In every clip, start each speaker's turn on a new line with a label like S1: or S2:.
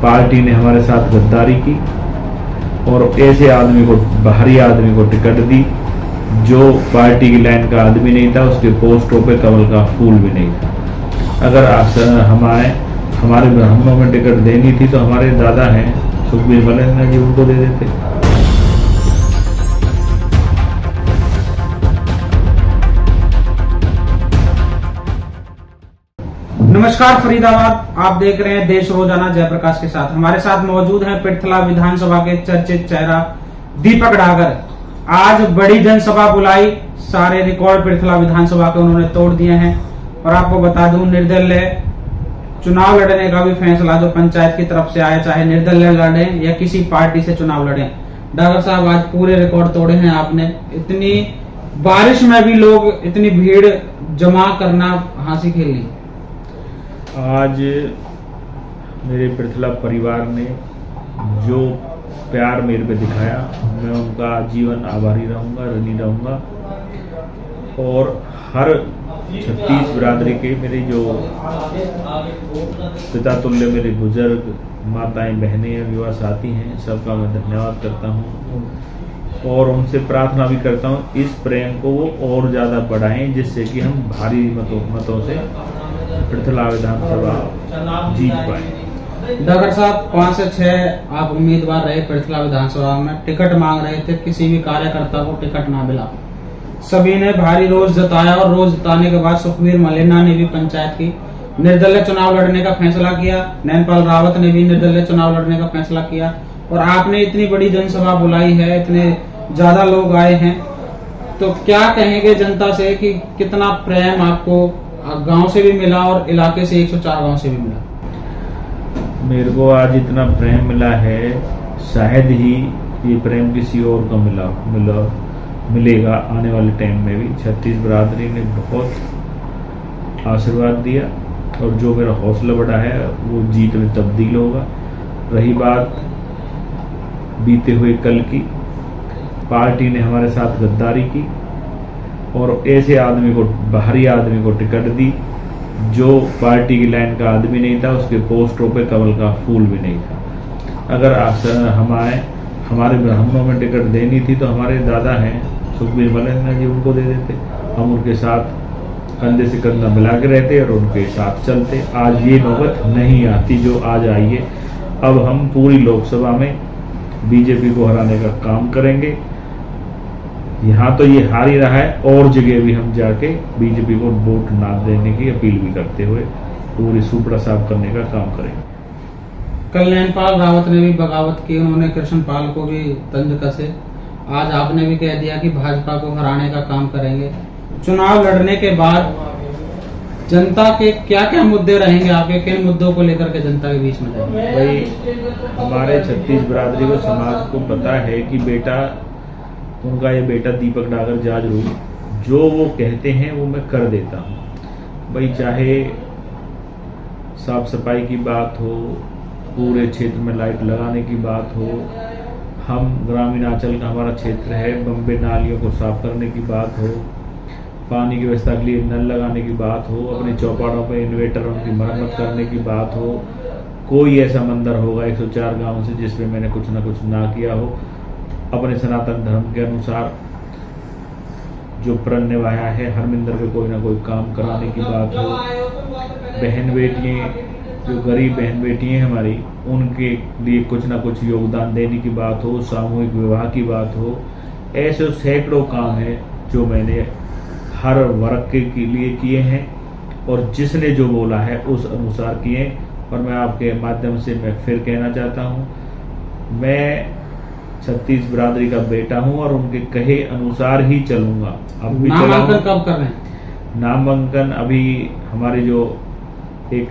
S1: Party ने हमारे साथ गद्दारी की और ऐसे आदमी को, बाहरी आदमी को टिकट दी जो पार्टी की लाइन का आदमी नहीं था, उसके पोस्टों पे कमल का फूल भी नहीं था। अगर हमारे ब्राह्मणों में टिकट देनी थी तो हमारे दादा हैं सुखबीर मल्लिक जी, उनको दे देते।
S2: नमस्कार फरीदाबाद, आप देख रहे हैं देश रोजाना जयप्रकाश के साथ। हमारे साथ मौजूद हैं पृथला विधानसभा के चर्चित चेहरा दीपक डागर। आज बड़ी जनसभा बुलाई, सारे रिकॉर्ड पृथला विधानसभा के उन्होंने तोड़ दिए हैं। और आपको बता दूं, निर्दलीय चुनाव लड़ने का भी फैसला जो पंचायत की तरफ से आया, चाहे निर्दलीय लड़े या किसी पार्टी से चुनाव लड़े। डागर साहब, आज पूरे रिकॉर्ड तोड़े हैं आपने। इतनी बारिश में भी लोग इतनी भीड़ जमा करना हासिल खेल ली।
S1: आज मेरे पृथला परिवार ने जो प्यार मेरे पे दिखाया, मैं उनका जीवन आभारी रहूंगा, ऋणी रहूंगा। और हर 36 बिरादरी के मेरे जो पिता तुल्य मेरे बुजुर्ग माताएं, बहनें, विवाह साथी हैं, सबका मैं धन्यवाद करता हूं और उनसे प्रार्थना भी करता हूं इस प्रेम को वो और ज्यादा बढ़ाएं, जिससे कि हम भारी मतों से पृथला विधानसभा जीत पाए।
S2: डागर साहब, 5 से 6 आप उम्मीदवार रहे पृथला विधानसभा में, टिकट मांग रहे थे, किसी भी कार्यकर्ता को टिकट ना मिला। सभी ने भारी रोष जताया और रोष जताने के बाद सुखबीर मल्लिक ने भी पंचायत की निर्दलीय चुनाव लड़ने का फैसला किया। नैनपाल रावत ने भी निर्दलीय चुनाव लड़ने का फैसला किया। और आपने इतनी बड़ी जनसभा बुलाई है, इतने ज्यादा लोग आए हैं, तो क्या कहेंगे जनता से कि कितना प्रेम आपको गांव से भी मिला और इलाके से 104 गांव से भी मिला?
S1: मेरे को आज इतना प्रेम मिला है, शायद ही ये प्रेम किसी और को मिलेगा आने वाले टाइम में भी। 36 बिरादरी ने बहुत आशीर्वाद दिया और जो मेरा हौसला बढ़ा है वो जीत में तब्दील होगा। रही बात बीते हुए कल की, पार्टी ने हमारे साथ गद्दारी की और ऐसे आदमी को, बाहरी आदमी को टिकट दी जो पार्टी की लाइन का आदमी नहीं था, उसके पोस्टों पे कमल का फूल भी नहीं था। अगर हमारे ब्राह्मणों में टिकट देनी थी तो हमारे दादा हैं सुखबीर मल्लिक जी, उनको दे देते। हम उनके साथ कंधे से कंधा मिला के रहते और उनके साथ चलते। आज ये नौबत नहीं आती जो आज आई है। अब हम पूरी लोकसभा में बीजेपी को हराने का काम करेंगे। यहाँ तो ये हार ही रहा है, और जगह भी हम जाके बीजेपी को वोट ना देने की अपील भी करते हुए पूरी सुपड़ा साफ करने का काम करेंगे।
S2: कल नैनपाल रावत ने भी बगावत की, उन्होंने कृष्णपाल को भी तंज कसे। आज आपने भी कह दिया कि भाजपा को हराने का काम करेंगे। चुनाव लड़ने के बाद जनता के क्या क्या मुद्दे रहेंगे, आपके किन मुद्दों को लेकर के जनता के बीच में जाएंगे?
S1: भाई, हमारे 36 बिरादरी को, समाज को पता है कि उनका ये बेटा दीपक डागर जाजरू जो वो कहते हैं वो मैं कर देता हूँ। भाई, चाहे साफ सफाई की बात हो, पूरे क्षेत्र में लाइट लगाने की बात हो, हम ग्रामीण आंचल का हमारा क्षेत्र है, बम्बे नालियों को साफ करने की बात हो, पानी की व्यवस्था के लिए नल लगाने की बात हो, अपने चौपाड़ों पर इन्वर्टरों की मरम्मत करने की बात हो, कोई ऐसा मंदिर होगा 104 गांव से जिसमें मैंने कुछ ना कुछ ना किया हो, अपने सनातन धर्म के अनुसार जो प्रण निभाया है, हर मंदिर पे कोई ना कोई काम कराने की बात हो, बहन बेटियां, जो गरीब बहन बेटियां हमारी, उनके लिए कुछ ना कुछ योगदान देने की बात हो, सामूहिक विवाह की बात हो, ऐसे सैकड़ों काम है जो मैंने हर वर्ग के लिए किए हैं और जिसने जो बोला है उस अनुसार किए। और मैं आपके माध्यम से मैं फिर कहना चाहता हूँ, मैं 36 बिरादरी का बेटा हूं और उनके कहे अनुसार ही चलूंगा। अब भी
S2: नामांकन कब कर रहे हैं?
S1: नामांकन अभी हमारे जो एक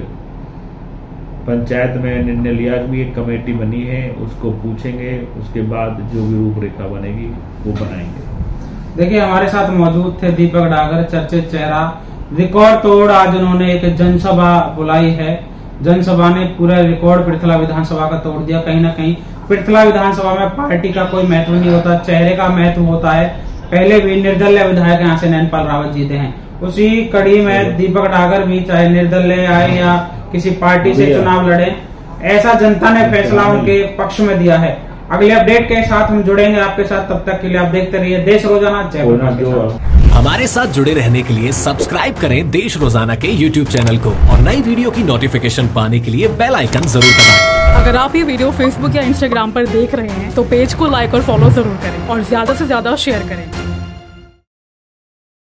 S1: पंचायत में निर्णय लिया कि एक कमेटी बनी है, उसको पूछेंगे, उसके बाद जो भी रूपरेखा बनेगी वो बनाएंगे।
S2: देखिए, हमारे साथ मौजूद थे दीपक डागर, चर्चित चेहरा। रिकॉर्ड तोड़ आज उन्होंने एक जनसभा बुलाई है। जनसभा ने पूरा रिकॉर्ड पृथला विधानसभा का तोड़ दिया। कहीं ना कहीं पृथला विधानसभा में पार्टी का कोई महत्व नहीं होता, चेहरे का महत्व होता है। पहले भी निर्दलीय विधायक यहाँ से नैनपाल रावत जीते हैं, उसी कड़ी में दीपक डागर भी चाहे निर्दलीय आए या किसी पार्टी से चुनाव लड़े, ऐसा जनता ने फैसला उनके पक्ष में दिया है। अगले अपडेट के साथ हम जुड़ेंगे आपके साथ, तब तक के लिए आप देखते रहिए देश रोजाना जय प्रकाश के साथ।
S3: हमारे साथ जुड़े रहने के लिए सब्सक्राइब करें देश रोजाना के YouTube चैनल को और नई वीडियो की नोटिफिकेशन पाने के लिए बेल आइकन जरूर दबाएं।
S4: अगर आप ये वीडियो Facebook या Instagram पर देख रहे हैं तो पेज को लाइक और फॉलो जरूर करें और ज्यादा से ज्यादा शेयर करें।